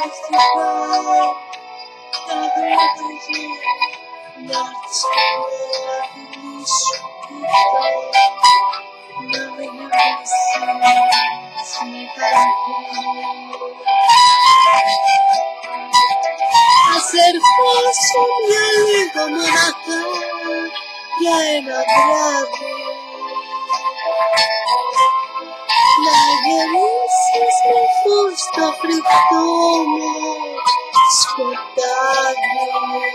Ας ερχόσουν για λίγο μοναχά, για ένα βράδυ, να γεμίσεις με φως το φρικτό μου σκοτάδι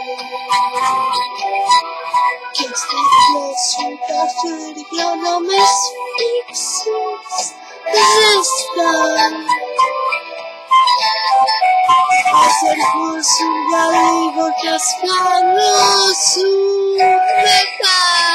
και στη σου τα χέρια να με σφίξεις ζεστά. Ας ερχόσουν για λίγο κι ας χαλώσουν μετά.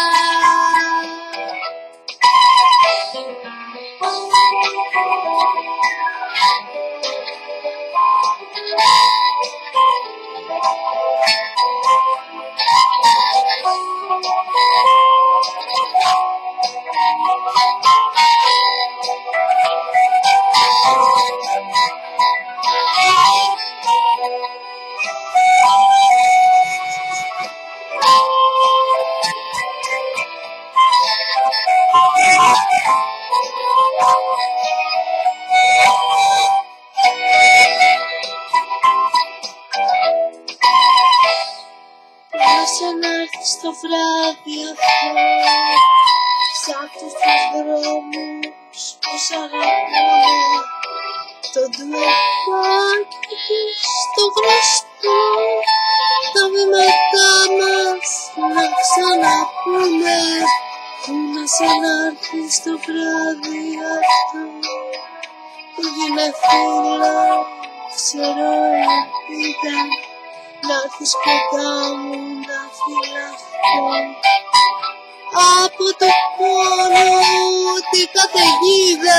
Άσε να έρθεις το βράδυ αυτό σ' αυτούς τους δρόμους που σ' αγαπώ, το ντουετάκι στο γνωστό, τα βήματά μας να ξαναπούμε. Πού να σε να έρθεις το βράδυ αυτό που γίνε φίλο, ξέρω ελπίδα να έρθεις κοντά μου να φυλαχθώ από το πόνο την καταιγίδα.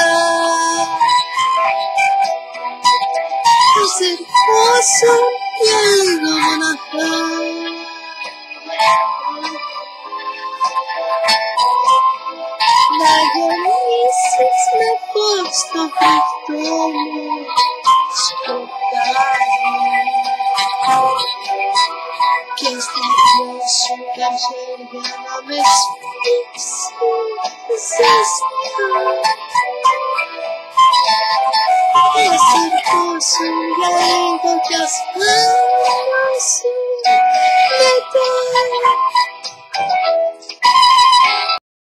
Ας ερχόσουν για λίγο μοναχά, να γεμίσεις με φως το φρικτό μου σκοτάδι και στη δυο σου τα χέρια να με σφίξουν ζεστά. Ας ερχόσουν για λίγο κι ας